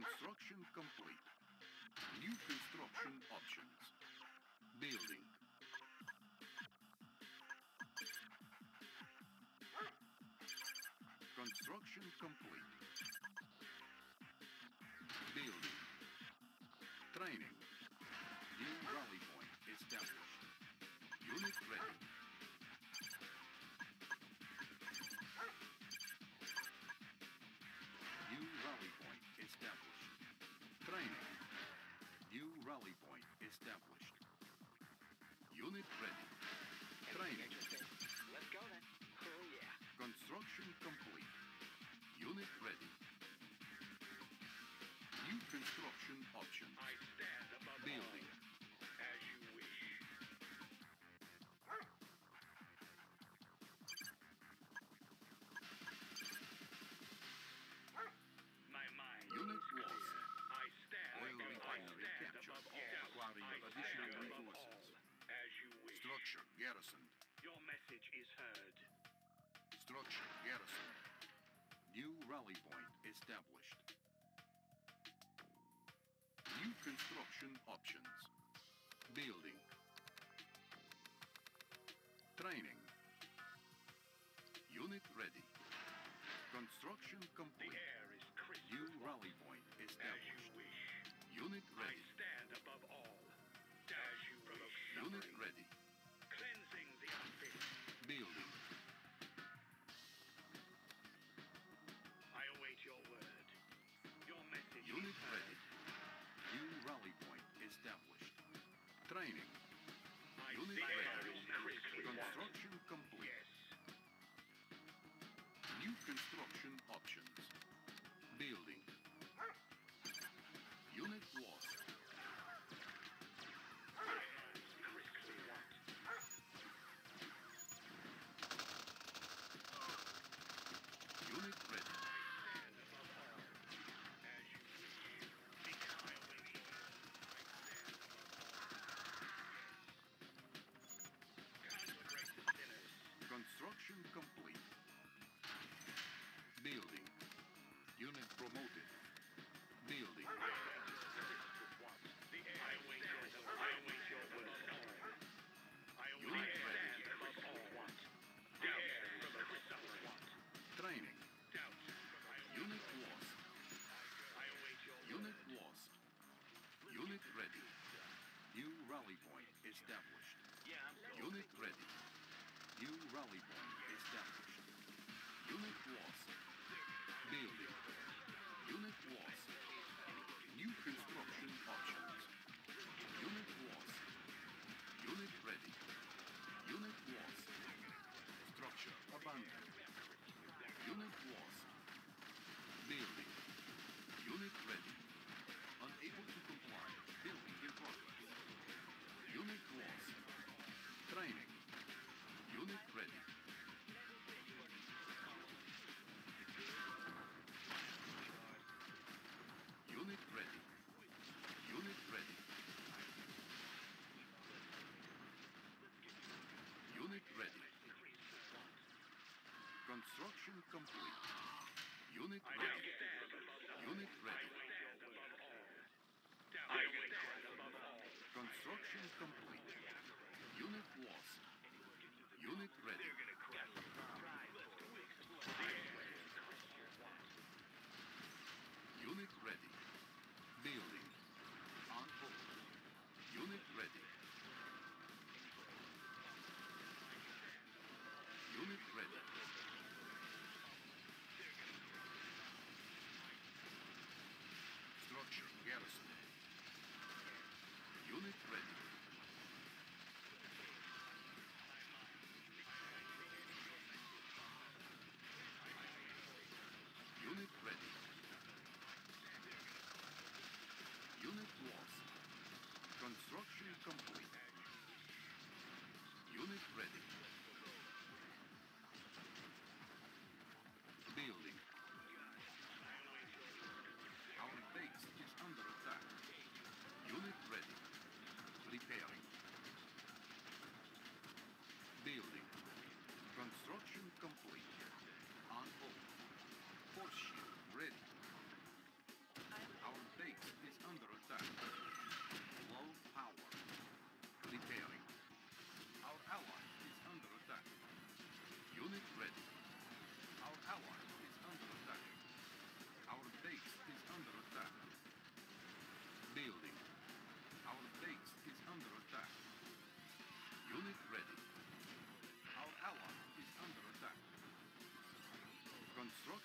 Construction complete. New construction options. Building. Construction complete. Building. Training. New rally point established. Unit ready. New rally point established. Training. New rally point established. Unit ready. Training. Let's go then. Oh yeah. Construction complete. Unit ready. New construction options. I stand above Building. all, as you wish. My mind Unit is clear. lost. I stand Oil above refinery all. captured. I Acquiring additional stand above resources. all, as you wish. Structure garrisoned. Your message is heard. Structure garrisoned. New rally point established. New construction options. Building. Training. Unit ready. Construction The complete. air is crisp. New rally point As established. you wish. Unit I ready. stand above all. As you wish. Unit ready. Cleansing the unfit. Building. I await your word. Your message Unit is heard. ready. New rally point established. Training. I Unit see ready. air is crisply Construction complete. Yes. New construction options. Building. Unit lost. Air is crisply what? Unit ready. Stand above all. As you wish. Because I await you. I stand above all. Consecrate the sinners. Construction complete. Building. Unit promoted. Building. The air I await your word. I await Unit your ready. stand above all. The air from the crystal. Training. Doubt. Unit lost. I await your Unit lost. Unit ready. New rally point established. Yeah, Unit ready. New rally point established. Unit lost. Building. Unit lost. New construction options. Unit lost. Unit ready. Unit lost. Structure abandoned. Unit lost. Building. Unit ready. Unable to comply. Building in progress. Unit lost. Training. Unit ready. Unit ready. Unit ready. Unit ready. Construction complete. Unit ready. Unit ready. I stand above all. Construction complete. Unit lost. Unit ready. Unit ready. Building. On hold. Unit ready. Unit ready. Structure garrison. Unit ready.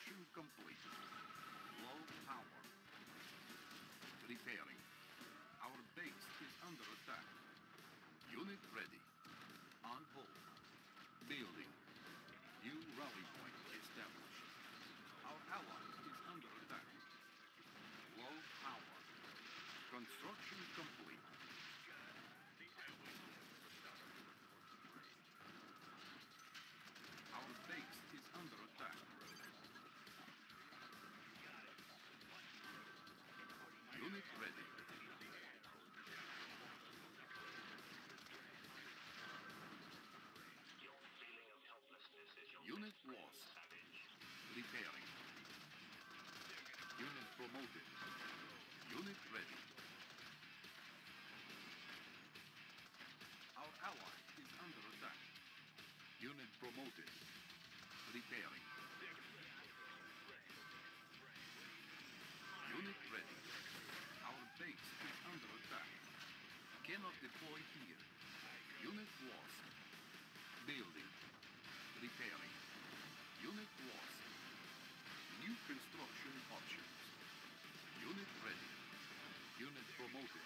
Construction complete. Low power. Repairing. Our base is under attack. Unit ready. On hold. Building. New rally point established. Our ally is under attack. Low power. Construction complete. Our base is under attack. Unit ready. Unit lost. Repairing. Unit promoted. Unit ready. Our ally is under attack. Unit promoted. Repairing. Unit ready. Our base is under attack. Cannot deploy here. Unit lost. Building. Repairing. Unit lost. New construction options. Unit ready. Unit promoted.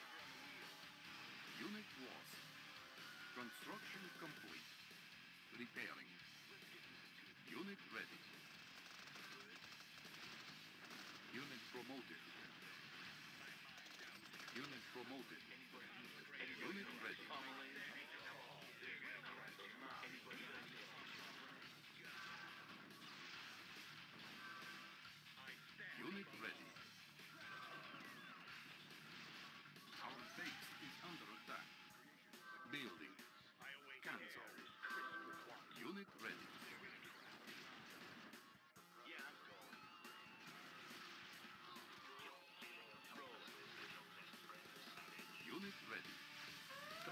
Unit lost. Construction complete. Repairing. Unit ready. Unit promoted. Unit promoted. Unit ready. Unit ready. Our base is under attack. Building. Cancel. Unit ready. Unit ready.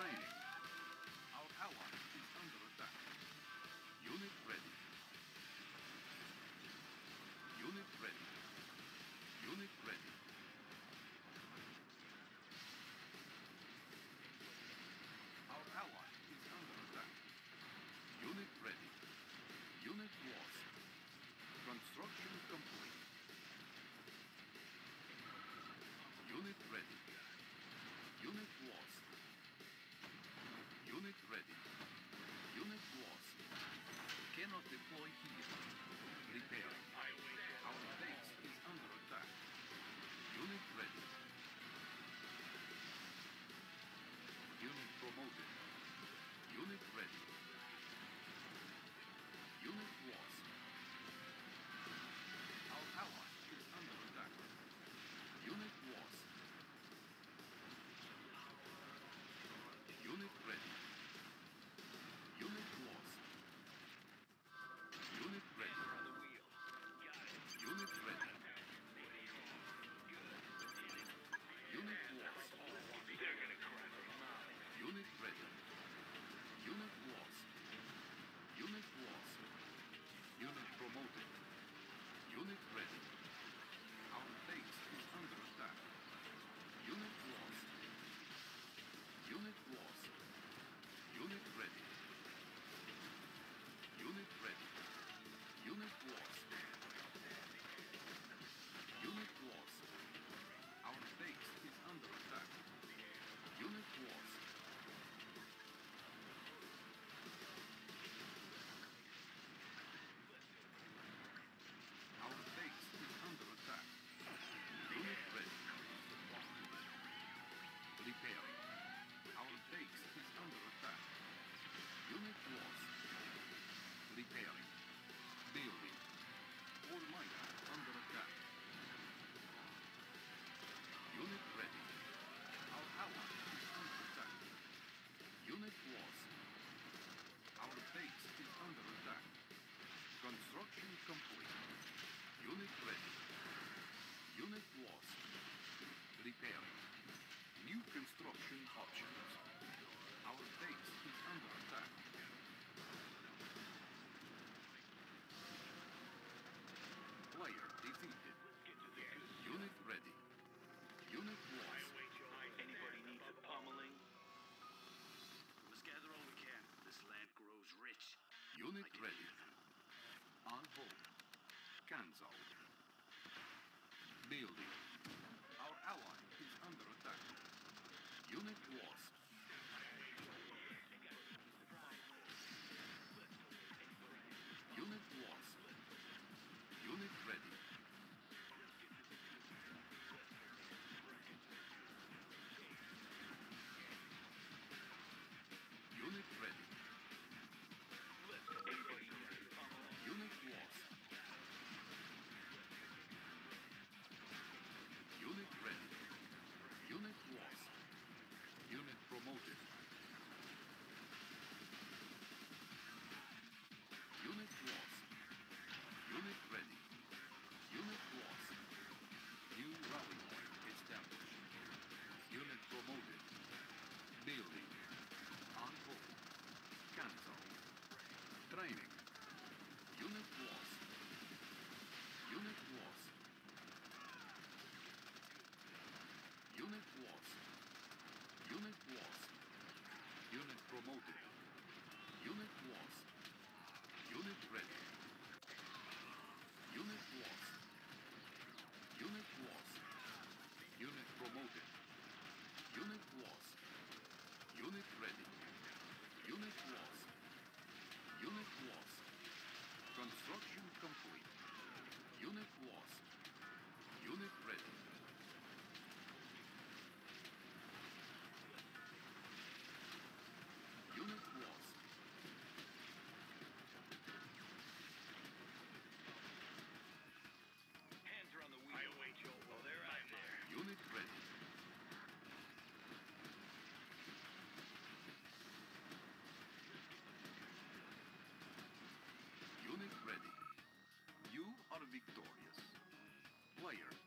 Cancel. Building. Our ally is under attack. Unit lost. Unit lost. Unit ready. Unit ready. Unit lost. Unit ready. Unit lost. Unit promoted. Unit lost. Unit ready. Unit lost. New rally point established. Unit promoted. Building. On hold. Cancel. Training. Unit lost. Unit lost. Unit lost. Unit lost. Unit promoted. Unit lost. Unit ready. Unit lost. Unit lost. Unit promoted. Unit lost. Unit ready. Unit lost. Unit lost. Construction complete. Unit lost. Unit ready. Unit lost. Hands are on the wheel. I await your will. Oh, they're out there. Unit ready. Unit ready. You are victorious. Player